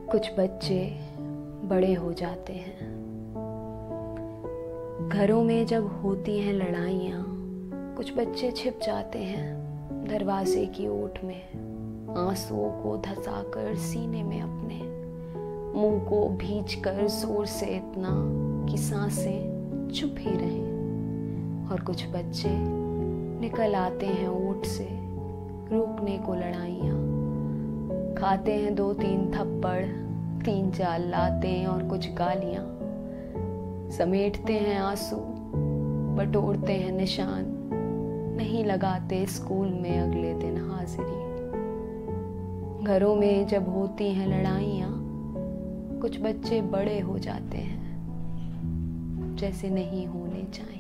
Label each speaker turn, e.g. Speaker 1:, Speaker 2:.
Speaker 1: कुछ बच्चे बड़े हो जाते हैं। घरों में जब होती हैं लड़ाइयाँ, कुछ बच्चे छिप जाते हैं दरवाजे की ओट में, आंसुओं को धंसाकर सीने में अपने, मुंह को भींचकर जोर से इतना कि सांसें चुप ही रहें। और कुछ बच्चे निकल आते हैं ओट से रोकने को लड़ाइयाँ, खाते हैं 2-3 थप्पड़, 3-4 लातें और कुछ गालियाँ, समेटते हैं आंसू, बटोरते हैं निशान, नहीं लगाते स्कूल में अगले दिन हाजिरी। घरों में जब होती हैं लड़ाइयाँ, कुछ बच्चे बड़े हो जाते हैं जैसे नहीं होने चाहिए।